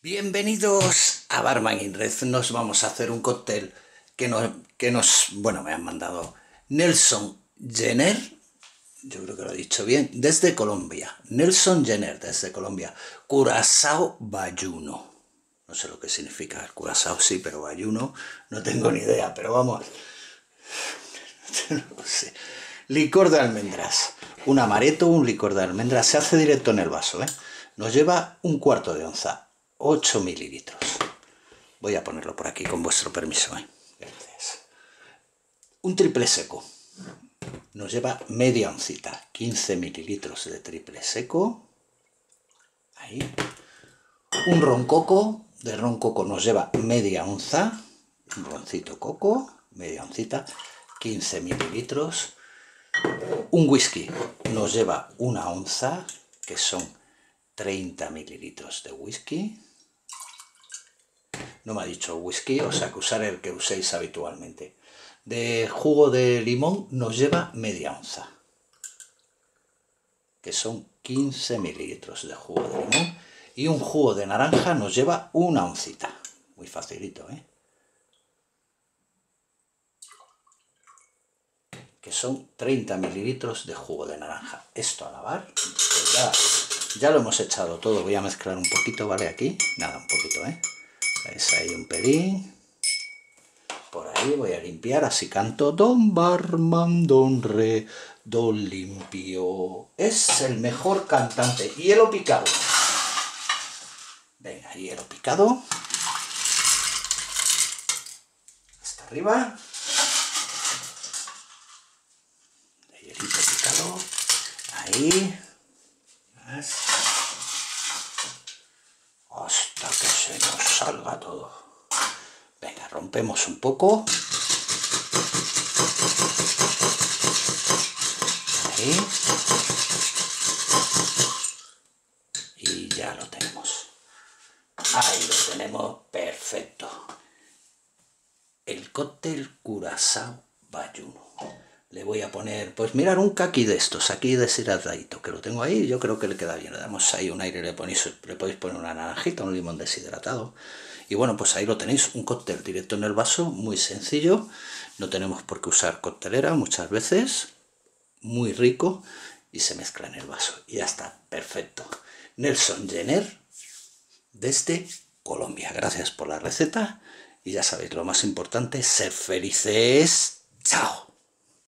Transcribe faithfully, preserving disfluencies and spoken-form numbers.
Bienvenidos a Barman in Red. Nos vamos a hacer un cóctel que nos, que nos, bueno, me han mandado Nelson Jenner, yo creo que lo he dicho bien, desde Colombia. Nelson Jenner desde Colombia. Curazao bayuno. No sé lo que significa el curazao, sí, pero bayuno no tengo ni idea, pero vamos. No lo sé. Licor de almendras. Un amaretto, un licor de almendras. Se hace directo en el vaso, ¿eh? Nos lleva un cuarto de onza. ocho mililitros. Voy a ponerlo por aquí con vuestro permiso, ¿eh? Gracias. Un triple seco. Nos lleva media oncita. quince mililitros de triple seco. Ahí. Un ron coco. De ron coco nos lleva media onza. Un roncito coco. Media oncita. quince mililitros. Un whisky. Nos lleva una onza, que son treinta mililitros de whisky. No me ha dicho whisky, o sea que usar el que uséis habitualmente. De jugo de limón nos lleva media onza, que son quince mililitros de jugo de limón. Y un jugo de naranja nos lleva una oncita. Muy facilito, ¿eh? Que son treinta mililitros de jugo de naranja. Esto a lavar. Pues ya, ya lo hemos echado todo. Voy a mezclar un poquito, ¿vale? Aquí. Nada, un poquito, ¿eh? ¿Veis ahí un pelín? Por ahí voy a limpiar, así canto. Don Barman, don re, don limpio. Es el mejor cantante. Hielo picado. Venga, hielo picado. Hasta arriba. Hielito picado. Ahí. ¿Ves? Hasta que se nos salga todo. Venga, rompemos un poco. Ahí. Y ya lo tenemos. Ahí lo tenemos, perfecto. El cóctel Curazao bayuno. Le voy a poner, pues mirar un caqui de estos, aquí deshidratadito, que lo tengo ahí, yo creo que le queda bien. Le damos ahí un aire, le, ponéis, le podéis poner una naranjita, un limón deshidratado. Y bueno, pues ahí lo tenéis, un cóctel directo en el vaso, muy sencillo. No tenemos por qué usar coctelera muchas veces. Muy rico y se mezcla en el vaso. Y ya está, perfecto. Nelson Jenner desde Colombia. Gracias por la receta. Y ya sabéis, lo más importante, ser felices. ¡Chao!